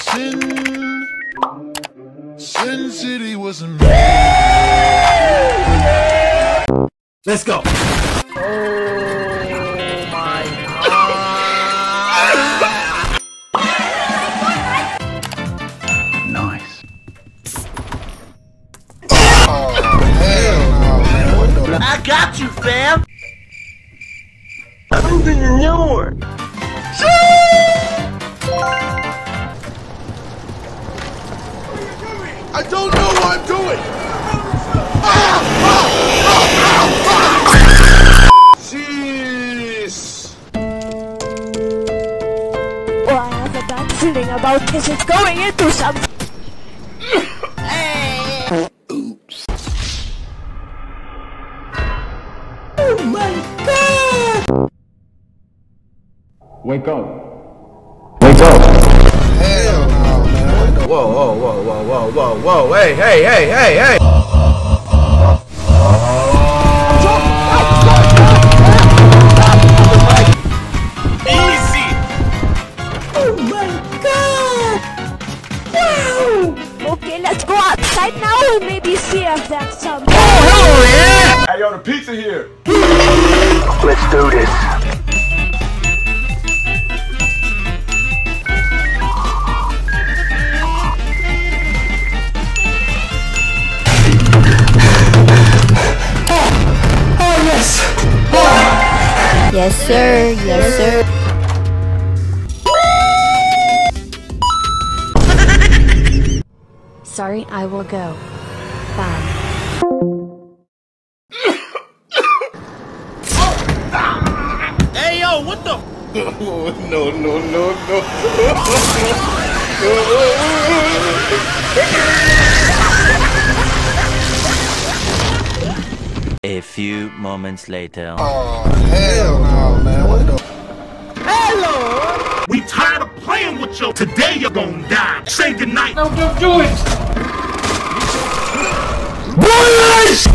Sin City was amazing. Let's go. Oh my god. Nice. Oh, hell no, man. What the? I got you, fam. I'm the Lord. I don't know what I'm doing. Jeez. Well, I have a bad feeling about this. It's going into something. Oops. Oh my god! Wake up. Wake up. Hell no, man. What the? Whoa, whoa, whoa, whoa, whoa, whoa, whoa. Hey, hey, hey, hey, hey. Easy. Oh my god! Wow! Okay, let's go outside now and maybe see if there's some. Oh, hell yeah. Hey, yo, the pizza here. Let's do this. Yes, sir. Yes, sir. Sorry, I will go. Bye. Hey, yo, what the? No, no, no, A few moments later. Oh, hell no, man. What the? Hello. We tired of playing with you. Today you're gonna die. Say goodnight. No, don't do it. Boys!